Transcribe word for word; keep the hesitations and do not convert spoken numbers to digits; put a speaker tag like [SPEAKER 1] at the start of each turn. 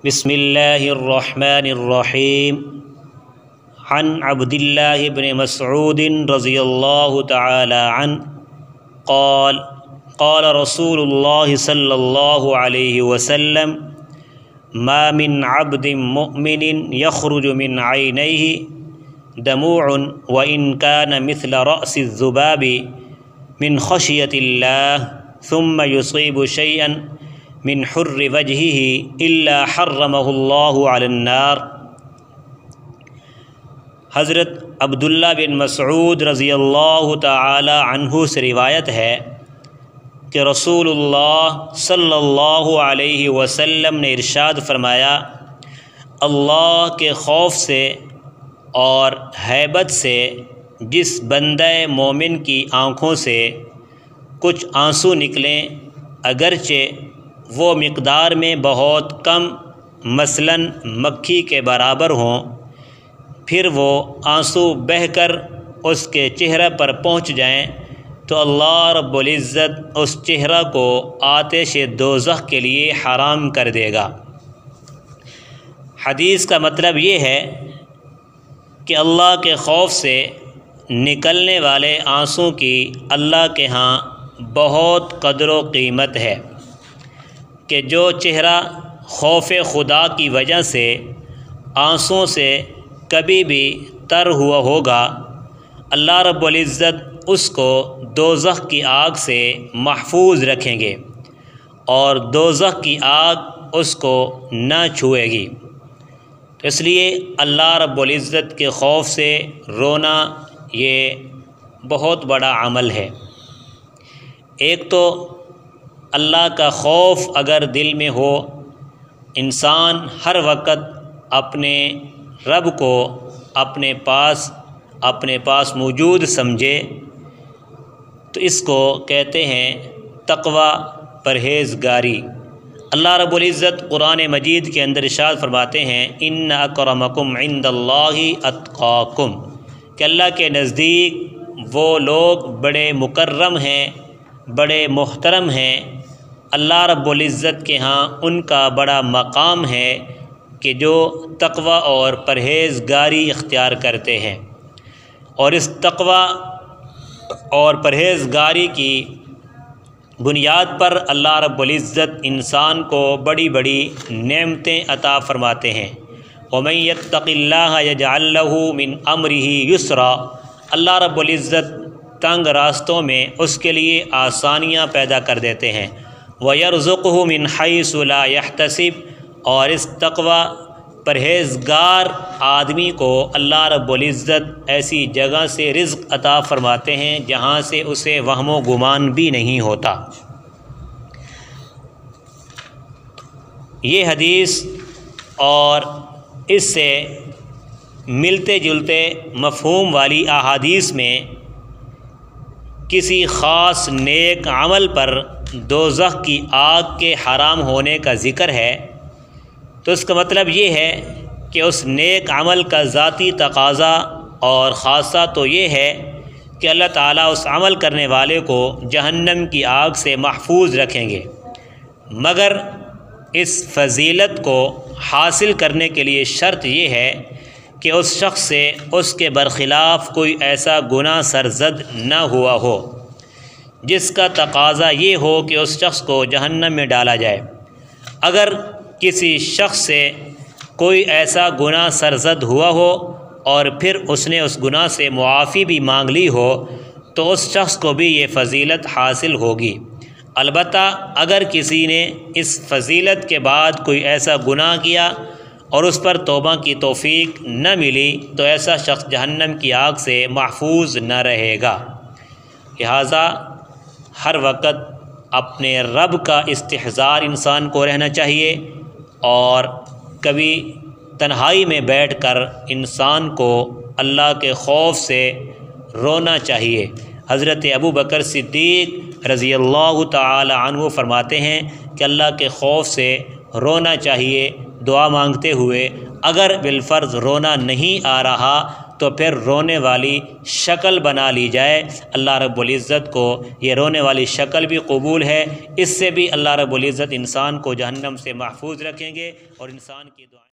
[SPEAKER 1] بسم اللہ الرحمن الرحیم عن عبد اللہ بن مسعود رضی اللہ تعالی عنہ قال قال رسول اللہ صلی اللہ علیہ وسلم ما من عبد مؤمن يخرج من عینیہ دموع وإن كان مثل رأس الذباب من خشیة اللہ ثم يصيب شيئا من حر وجهه الا حرمه اللہ علی النار۔ حضرت عبداللہ بن مسعود رضی اللہ تعالی عنہ سے روایت ہے کہ رسول اللہ صلی اللہ علیہ وسلم نے ارشاد فرمایا، اللہ کے خوف سے اور ہیبت سے جس بندہ مومن کی آنکھوں سے کچھ آنسو نکلیں اگرچہ وہ مقدار میں بہت کم مثلاً مکھی کے برابر ہوں، پھر وہ آنسو بہہ کر اس کے چہرے پر پہنچ جائیں تو اللہ رب العزت اس چہرہ کو آتش دوزخ کے لیے حرام کر دے گا۔ حدیث کا مطلب یہ ہے کہ اللہ کے خوف سے نکلنے والے آنسوں کی اللہ کے ہاں بہت قدر و قیمت ہے کہ جو چہرہ خوف خدا کی وجہ سے آنسوں سے کبھی بھی تر ہوا ہوگا، اللہ رب العزت اس کو دوزخ کی آگ سے محفوظ رکھیں گے اور دوزخ کی آگ اس کو نہ چھوئے گی۔ تو اس لیے اللہ رب العزت کے خوف سے رونا یہ بہت بڑا عمل ہے۔ ایک تو اللہ کا خوف اگر دل میں ہو، انسان ہر وقت اپنے رب کو اپنے پاس اپنے پاس موجود سمجھے تو اس کو کہتے ہیں تقوی، پرہیزگاری۔ اللہ رب العزت قرآن مجید کے اندر ارشاد فرماتے ہیں ان اکرمکم عند اللہ اتقاکم، کہ اللہ کے نزدیک وہ لوگ بڑے مکرم ہیں، بڑے محترم ہیں، اللہ رب العزت کے ہاں ان کا بڑا مقام ہے کہ جو تقوی اور پرہیزگاری اختیار کرتے ہیں۔ اور اس تقوی اور پرہیزگاری کی بنیاد پر اللہ رب العزت انسان کو بڑی بڑی نعمتیں عطا فرماتے ہیں۔ وَمَن يَتَّقِ اللَّهَ يَجْعَل لَّهُ مِنْ أَمْرِهِ يُسْرًا، اللہ رب العزت تنگ راستوں میں اس کے لیے آسانیاں پیدا کر دیتے ہیں۔ وَيَرْزُقْهُ مِنْ حَيْثُ لَا يَحْتَسِبُ، اور اس تقوی پرہیزگار آدمی کو اللہ رب العزت ایسی جگہ سے رزق عطا فرماتے ہیں جہاں سے اسے وہم و گمان بھی نہیں ہوتا۔ یہ حدیث اور اس سے ملتے جلتے مفہوم والی احادیث میں کسی خاص نیک عمل پر دوزخ کی آگ کے حرام ہونے کا ذکر ہے، تو اس کا مطلب یہ ہے کہ اس نیک عمل کا ذاتی تقاضا اور خاصہ تو یہ ہے کہ اللہ تعالیٰ اس عمل کرنے والے کو جہنم کی آگ سے محفوظ رکھیں گے، مگر اس فضیلت کو حاصل کرنے کے لیے شرط یہ ہے کہ اس شخص سے اس کے برخلاف کوئی ایسا گناہ سرزد نہ ہوا ہو جس کا تقاضا یہ ہو کہ اس شخص کو جہنم میں ڈالا جائے۔ اگر کسی شخص سے کوئی ایسا گناہ سرزد ہوا ہو اور پھر اس نے اس گناہ سے معافی بھی مانگ لی ہو تو اس شخص کو بھی یہ فضیلت حاصل ہوگی۔ البتہ اگر کسی نے اس فضیلت کے بعد کوئی ایسا گناہ کیا اور اس پر توبہ کی توفیق نہ ملی تو ایسا شخص جہنم کی آگ سے محفوظ نہ رہے گا۔ لہٰذا ہر وقت اپنے رب کا استحضار انسان کو رہنا چاہیے اور کبھی تنہائی میں بیٹھ کر انسان کو اللہ کے خوف سے رونا چاہیے۔ حضرت ابو بکر صدیق رضی اللہ تعالی عنہ فرماتے ہیں کہ اللہ کے خوف سے رونا چاہیے دعا مانگتے ہوئے، اگر بالفرض رونا نہیں آ رہا تو پھر رونے والی شکل بنا لی جائے۔ اللہ رب العزت کو یہ رونے والی شکل بھی قبول ہے، اس سے بھی اللہ رب العزت انسان کو جہنم سے محفوظ رکھیں گے اور انسان کی دعائیں